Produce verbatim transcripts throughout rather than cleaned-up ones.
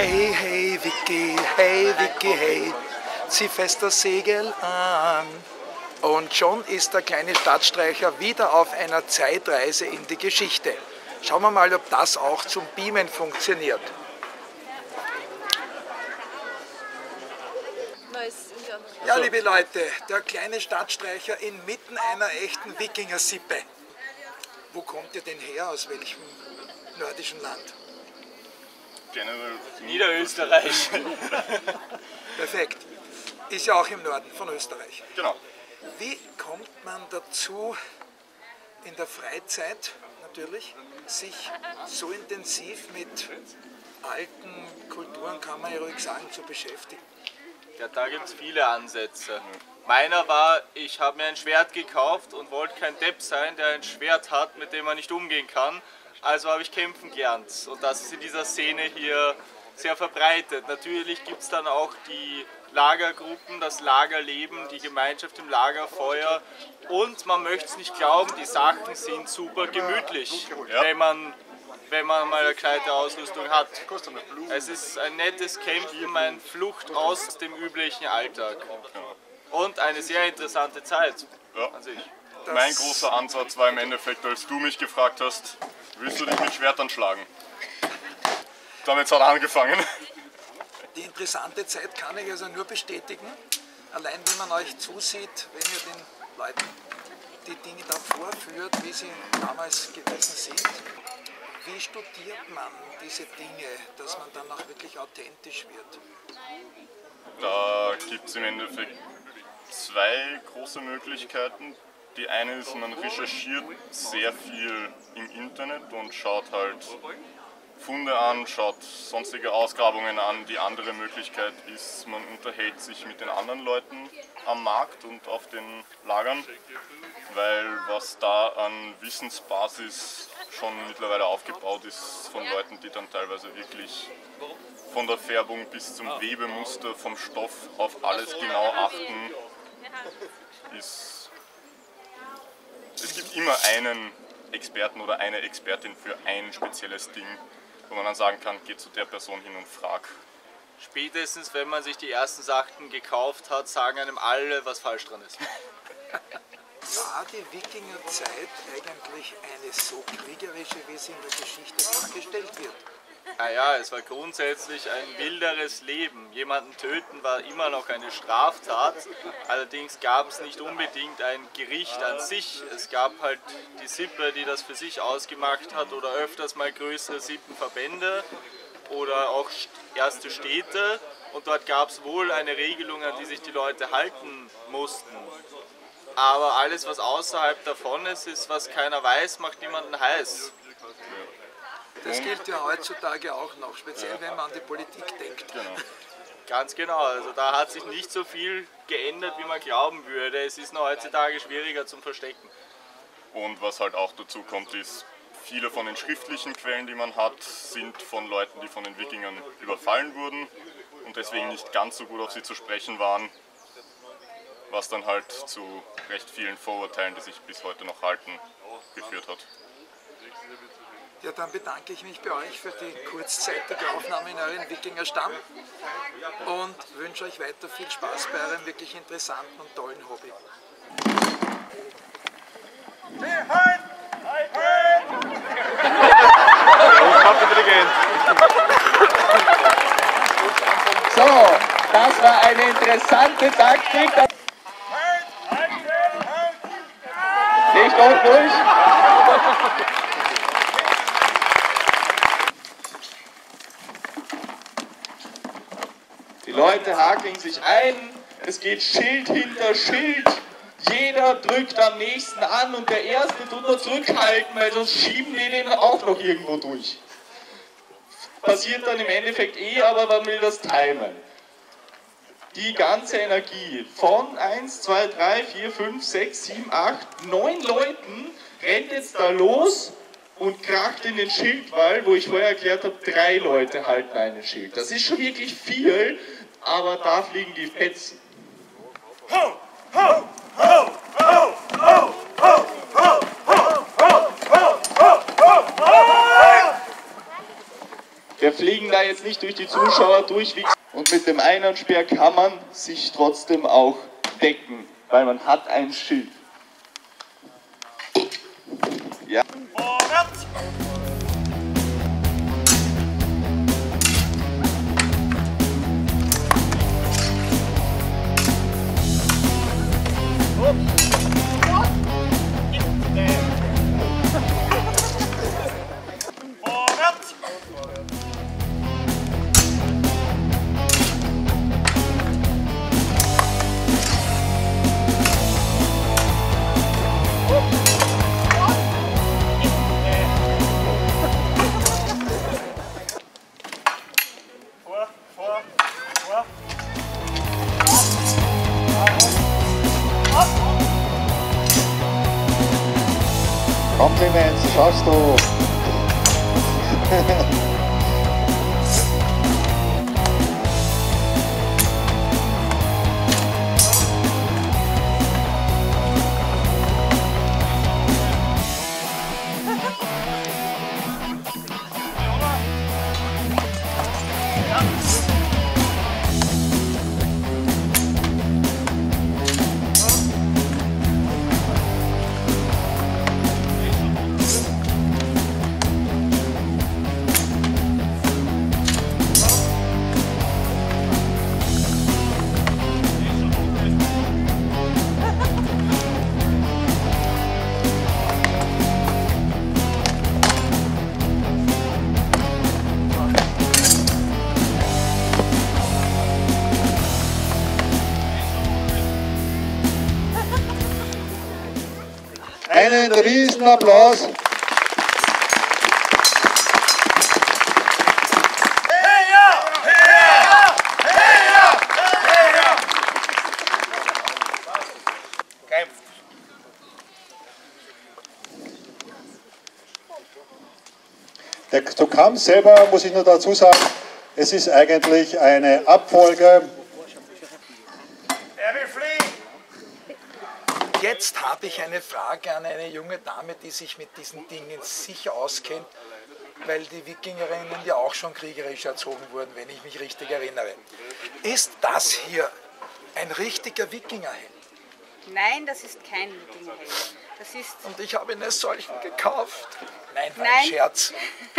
Hey, hey, Vicky, hey, Vicky, hey, zieh fest das Segel an. Und schon ist der kleine Stadtstreicher wieder auf einer Zeitreise in die Geschichte. Schauen wir mal, ob das auch zum Beamen funktioniert. Ja, liebe Leute, der kleine Stadtstreicher inmitten einer echten Wikinger-Sippe. Wo kommt ihr denn her? Aus welchem nordischen Land? Generell Niederösterreich. Perfekt. Ist ja auch im Norden von Österreich. Genau. Wie kommt man dazu, in der Freizeit natürlich, sich so intensiv mit alten Kulturen, kann man ja ruhig sagen, zu beschäftigen? Ja, da gibt es viele Ansätze. Meiner war, ich habe mir ein Schwert gekauft und wollte kein Depp sein, der ein Schwert hat, mit dem man nicht umgehen kann. Also habe ich kämpfen gelernt. Und das ist in dieser Szene hier sehr verbreitet. Natürlich gibt es dann auch die Lagergruppen, das Lagerleben, die Gemeinschaft im Lagerfeuer. Und man möchte es nicht glauben, die Sachen sind super gemütlich, Ja. wenn man wenn man mal eine gescheite Ausrüstung hat. Es ist ein nettes Kämpfen, eine Flucht aus dem üblichen Alltag. Und eine sehr interessante Zeit Ja. an sich. Mein großer Ansatz war im Endeffekt, als du mich gefragt hast, willst du dich mit Schwertern schlagen? Damit hat er angefangen. Die interessante Zeit kann ich also nur bestätigen, allein wenn man euch zusieht, wenn ihr den Leuten die Dinge da vorführt, wie sie damals gewesen sind. Wie studiert man diese Dinge, dass man dann auch wirklich authentisch wird? Da gibt es im Endeffekt zwei große Möglichkeiten. Die eine ist, man recherchiert sehr viel im Internet und schaut halt Funde an, schaut sonstige Ausgrabungen an. Die andere Möglichkeit ist, man unterhält sich mit den anderen Leuten am Markt und auf den Lagern, weil was da an Wissensbasis schon mittlerweile aufgebaut ist von Leuten, die dann teilweise wirklich von der Färbung bis zum Webemuster vom Stoff auf alles genau achten, ist, es gibt immer einen Experten oder eine Expertin für ein spezielles Ding, wo man dann sagen kann, geh zu der Person hin und frag. Spätestens, wenn man sich die ersten Sachen gekauft hat, sagen einem alle, was falsch dran ist. War die Wikingerzeit eigentlich eine so kriegerische, wie sie in der Geschichte dargestellt wird? Naja, es war grundsätzlich ein wilderes Leben. Jemanden töten war immer noch eine Straftat. Allerdings gab es nicht unbedingt ein Gericht an sich. Es gab halt die Sippe, die das für sich ausgemacht hat, oder öfters mal größere Sippenverbände oder auch erste Städte. Und dort gab es wohl eine Regelung, an die sich die Leute halten mussten. Aber alles, was außerhalb davon ist, ist, was keiner weiß, macht niemanden heiß. Das gilt ja heutzutage auch noch, speziell wenn man an die Politik denkt. Genau. Ganz genau, also da hat sich nicht so viel geändert, wie man glauben würde. Es ist nur heutzutage schwieriger zum Verstecken. Und was halt auch dazu kommt, ist, viele von den schriftlichen Quellen, die man hat, sind von Leuten, die von den Wikingern überfallen wurden und deswegen nicht ganz so gut auf sie zu sprechen waren, was dann halt zu recht vielen Vorurteilen, die sich bis heute noch halten, geführt hat. Ja, dann bedanke ich mich bei euch für die kurzzeitige Aufnahme in euren Wikingerstamm und wünsche euch weiter viel Spaß bei eurem wirklich interessanten und tollen Hobby. So, das war eine interessante Taktik. Nicht hoch durch. Die Leute hakeln sich ein, es geht Schild hinter Schild, jeder drückt am nächsten an und der Erste tut nur zurückhalten, weil sonst schieben die den auch noch irgendwo durch. Passiert dann im Endeffekt eh, aber man will das timen. Die ganze Energie von eins, zwei, drei, vier, fünf, sechs, sieben, acht, neun Leuten rennt jetzt da los und kracht in den Schildwall, wo ich vorher erklärt habe, drei Leute halten einen Schild. Das ist schon wirklich viel, aber da fliegen die Fetzen. Ho, ho, ho, ho, ho, ho, ho, ho, ho, ho, ho, ho. Der Wir fliegen da jetzt nicht durch die Zuschauer durch. Und mit dem Einhornspeer kann man sich trotzdem auch decken, weil man hat ein Schild. Ja. Kompliment, schaffst du. Einen Riesenapplaus. Der Kampf selber, muss ich nur dazu sagen, es ist eigentlich eine Abfolge. Jetzt habe ich eine Frage an eine junge Dame, die sich mit diesen Dingen sicher auskennt, weil die Wikingerinnen ja auch schon kriegerisch erzogen wurden, wenn ich mich richtig erinnere. Ist das hier ein richtiger Wikingerhelm? Nein, das ist kein Wikingerhelm. Das ist Und ich habe einen solchen gekauft. Nein, war Nein. ein Scherz.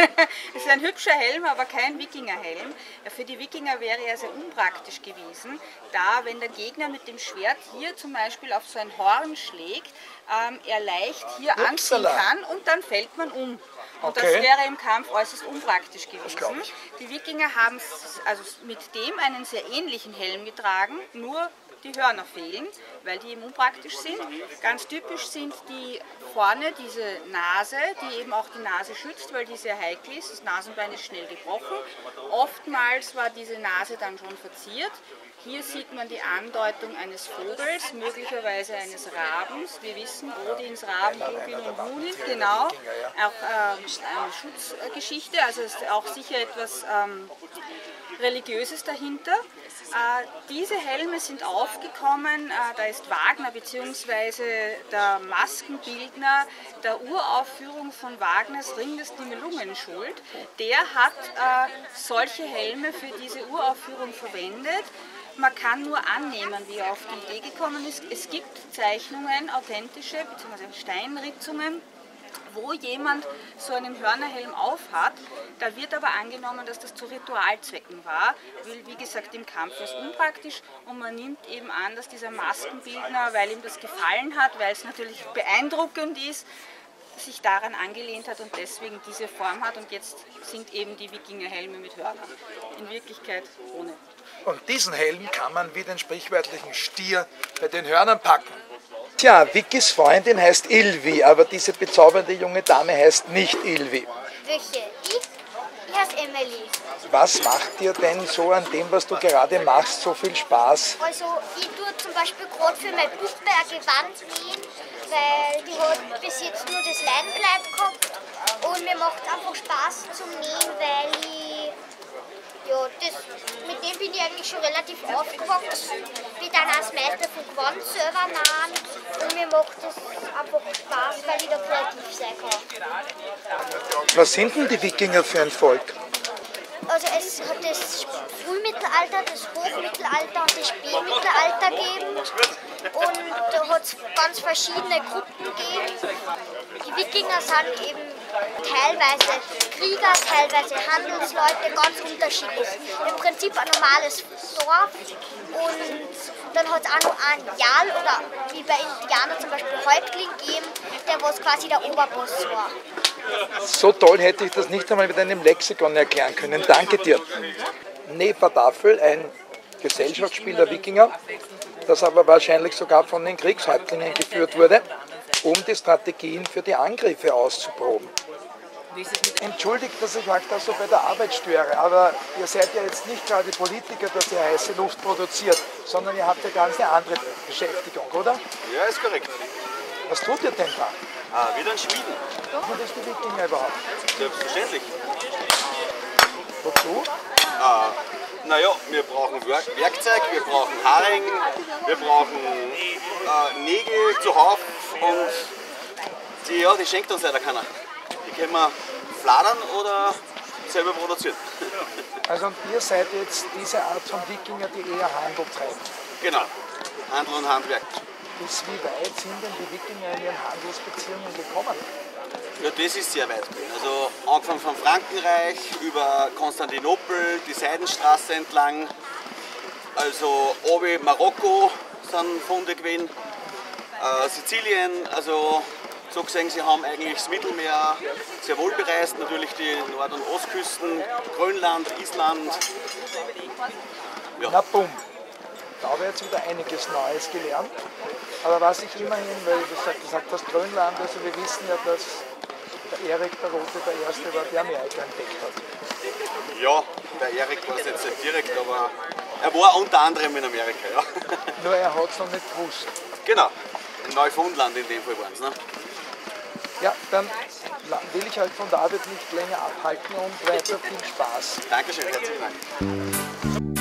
Es ist ein hübscher Helm, aber kein Wikingerhelm. Für die Wikinger wäre er sehr unpraktisch gewesen, da wenn der Gegner mit dem Schwert hier zum Beispiel auf so ein Horn schlägt, ähm, er leicht hier anziehen Upsala. kann und dann fällt man um. Und das Okay. wäre im Kampf äußerst unpraktisch glaub gewesen. ich. Die Wikinger haben also mit dem einen sehr ähnlichen Helm getragen, nur die Hörner fehlen, weil die eben unpraktisch sind. Ganz typisch sind die vorne diese Nase, die eben auch die Nase schützt, weil die sehr heikel ist. Das Nasenbein ist schnell gebrochen. Oftmals war diese Nase dann schon verziert. Hier sieht man die Andeutung eines Vogels, möglicherweise eines Rabens. Wir wissen, Odins Raben, Rubin und Hunit, genau. Auch ähm, eine Schutzgeschichte, also es ist auch sicher etwas ähm, Religiöses dahinter. Äh, diese Helme sind aufgekommen, äh, da ist Wagner bzw. der Maskenbildner der Uraufführung von Wagners Ring des Nibelungen schuld. Der hat äh, solche Helme für diese Uraufführung verwendet. Man kann nur annehmen, wie er auf die Idee gekommen ist. Es gibt Zeichnungen, authentische bzw. Steinritzungen, wo jemand so einen Hörnerhelm aufhat. Da wird aber angenommen, dass das zu Ritualzwecken war, weil wie gesagt im Kampf ist unpraktisch und man nimmt eben an, dass dieser Maskenbildner, weil ihm das gefallen hat, weil es natürlich beeindruckend ist, sich daran angelehnt hat und deswegen diese Form hat und jetzt sind eben die Wikingerhelme mit Hörnern. In Wirklichkeit ohne. Und diesen Helm kann man wie den sprichwörtlichen Stier bei den Hörnern packen. Tja, Vickys Freundin heißt Ilvi, aber diese bezaubernde junge Dame heißt nicht Ilvi. Welche? Ich? Ich heiße Emily. Was macht dir denn so an dem, was du gerade machst, so viel Spaß? Also ich tue zum Beispiel gerade für meine Puppe ein Gewand nähen, weil die hat bis jetzt nur das Leinenbleib gehabt und mir macht einfach Spaß zum Nähen, weil ich, ja, das, mit dem bin ich eigentlich schon relativ aufgewachsen. Ich dann als Meister von Gewand selber nähen und mir macht das einfach Spaß, weil ich da kreativ sein kann. Was sind denn die Wikinger für ein Volk? Also es hat das Frühmittelalter, das Hochmittelalter und das Spätmittelalter gegeben. Und da hat es ganz verschiedene Gruppen gegeben. Die Wikinger sind eben teilweise Krieger, teilweise Handelsleute, ganz unterschiedlich. Im Prinzip ein normales Dorf. Und dann hat es auch noch einen Jarl oder wie bei Indianern zum Beispiel Häuptling gegeben, der was quasi der Oberboss war. So toll hätte ich das nicht einmal mit einem Lexikon erklären können. Danke dir. Nefertafel, ein Gesellschaftsspiel der Wikinger, das aber wahrscheinlich sogar von den Kriegshäuptlingen geführt wurde, um die Strategien für die Angriffe auszuproben. Entschuldigt, dass ich euch da so bei der Arbeit störe, aber ihr seid ja jetzt nicht gerade Politiker, dass ihr heiße Luft produziert, sondern ihr habt ja ganz eine andere Beschäftigung, oder? Ja, ist korrekt. Was tut ihr denn da? Ah, wieder ein Schmieden. Und das die Wikinger überhaupt? Selbstverständlich. Wozu? Ah, naja, wir brauchen Werk Werkzeug, wir brauchen Haring, wir brauchen äh, Nägel zuhauf und die, ja, die schenkt uns leider keiner. Die können wir fladern oder selber produzieren. Also und ihr seid jetzt diese Art von Wikinger, die eher Handel treiben? Genau, Handel und Handwerk. Bis wie weit sind denn die Wikinger in ihren Handelsbeziehungen gekommen? Ja, das ist sehr weit. Also angefangen vom Frankenreich über Konstantinopel, die Seidenstraße entlang, also obi Marokko sind Funde gewesen, äh, Sizilien, also so gesehen, sie haben eigentlich das Mittelmeer sehr wohl bereist, natürlich die Nord- und Ostküsten, Grönland, Island. Ja. Na bumm, da habe ich jetzt wieder einiges Neues gelernt. Aber was ich immerhin, weil du gesagt hast, Grönland, also wir wissen ja, dass der Erik der Rote der Erste war, der Amerika entdeckt hat. Ja, der Erik war es jetzt nicht direkt, aber er war unter anderem in Amerika, ja. Nur er hat es noch nicht gewusst. Genau, in Neufundland in dem Fall waren es. Ne? Ja, dann will ich euch von der Arbeit nicht länger abhalten und weiter viel Spaß. Dankeschön, herzlichen Dank.